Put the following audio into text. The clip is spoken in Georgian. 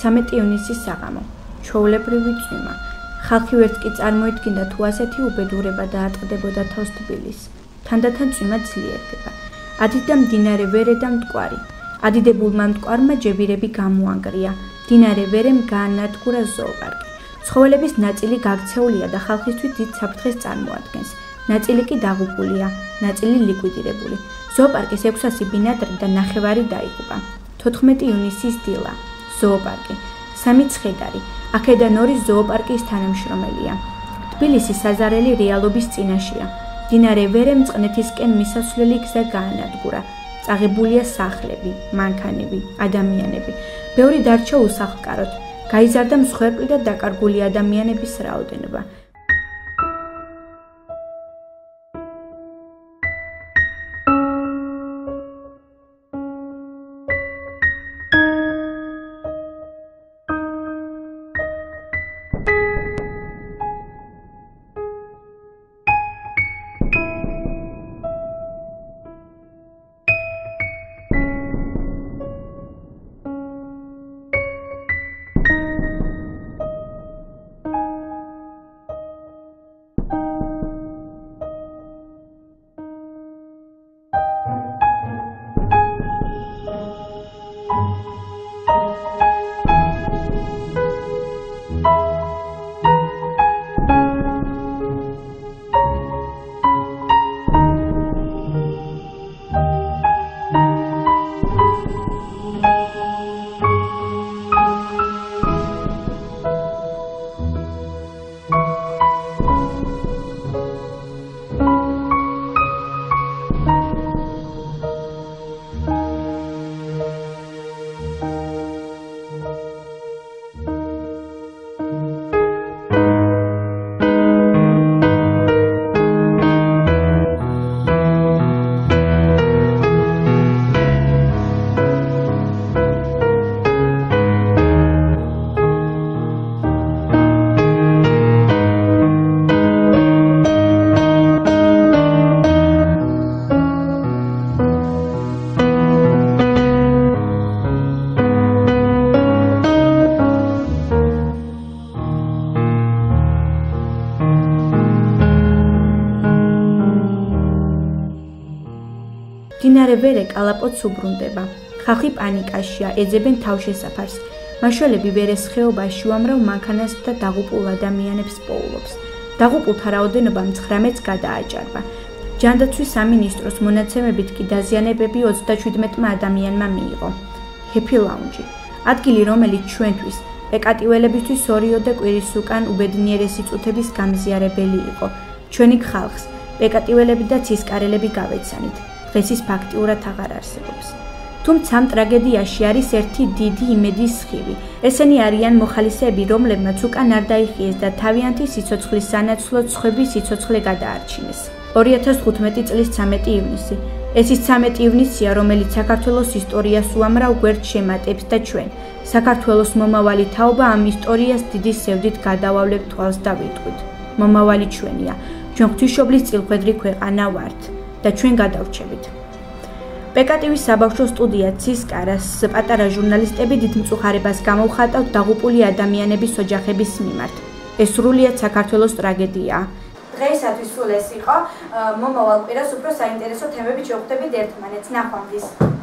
13 ივნისის საღამო. ჩვეულებრივი წვიმა. ხალხი ვერც კი წარმოიდგინდა თუ ასეთი უბედურება დაატყდებოდა თავს თბილისს. თანდათან წვიმა ძლიერდება. ადიდა მდინარე ვერე და მტკვარი. ადიდებულმა მტკვარმა ჯებირები გამოანგრია. მდინარე ვერემ გაანადგურა ზოოპარკი. ცხოველების ნაწილი გაქცეულია და ხალხისთვის დიდ საფრთხეს წარმოადგენს. ნაწილი კი დაღუპულია, ნაწილი ლიკვიდირებული. ზოოპარკის 600 ბინადრი და ნახევარი დაიღუპა. 14 ივნისის დილა. ზოოპარკი. 3 ცხედარი. აქედან 2 ზოოპარკის თანამშრომელია. თბილისის საზარელი რეალობის წინაშეა. მდინარე ვერემ წყნეთისკენ მისასვლელი გზა გაანადგურა. წაღებულია სახლები, მანქანები, ადამიანები. ბევრი დარჩა უსახლკაროდ. გაიზარდა მსხვერპლი და დაკარგული ადამიანების რაოდენობა. მდინარე ვერე კალაპოტს უბრუნდება. ხალხი პანიკაშია, ეძებენ თავშესაფარს. მაშველები ვერეს ხეობაში უამრავ მანქანას და დაღუპულ ადამიანებს პოულობს. დაღუპულთა რაოდენობა 19-ს გადააჭარბა. ჯანდაცვის სამინისტროს მონაცემებით კი დაზიანებები 37 ადამიანმა მიიღო. ჰეფი ლაუნჯი. ადგილი, რომელიც ჩვენთვის, პეკატიველებისთვის 2 კვირის უკან უბედნიერესი წუთების გამზიარებელი იყო. ჩვენი ხალხს, პეკატიველები და ცისკარელები გავეცანით. დღეს ის ფაქტიურად აღარ არსებობს. თუმცა ამ ტრაგედიაში არის ერთი დიდი იმედის სხივი. ესენი არიან მოხალისეები, რომლებმაც უკან არ დაიხიეს და თავიანთი სიცოცხლის სანაცვლოდ სხვების სიცოცხლე გადაარჩინეს. 2015 წლის 13 ივნისი. ეს ის 13 ივნისია, რომელიც საქართველოს ისტორიას უამრავ გვერდს შემატებს და ჩვენ, საქართველოს მომავალი თაობა ამ ისტორიას დიდი სევდით გადავავლებ თვალს და ვიტყვით. მომავალი ჩვენია. ჩვენ ღვთისმშობლის წილხვედრი ქვეყანა ვართ. და ჩვენ გადავრჩებით. პეკატივის საბავშვო სტუდია ცისკარას პატარა ჟურნალისტები დიდ მწუხარებას გამოუხატავთ დაღუპული ადამიანების ოჯახების მიმართ. ეს სრულიად საქართველოს ტრაგედიაა. დღეისათვის სულ ეს იყო. მომავალ კვირას უფრო საინტერესო თემებით შევხვდებით ერთმანეთს. ნახვამდის.